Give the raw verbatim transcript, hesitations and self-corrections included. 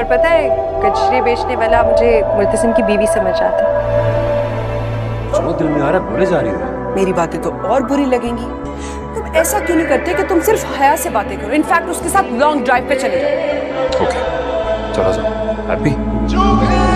और पता है कचरे बेचने वाला मुझे मुर्तसिम की बीवी समझ आता। जो दिल में आ रहा है बोले जा रही हो। मेरी बातें तो और बुरी लगेंगी। तुम ऐसा क्यों नहीं करते कि तुम सिर्फ हया से बातें करो, इनफैक्ट उसके साथ लॉन्ग ड्राइव पे चले जाओ। ओके चलो जाओ। हैप्पी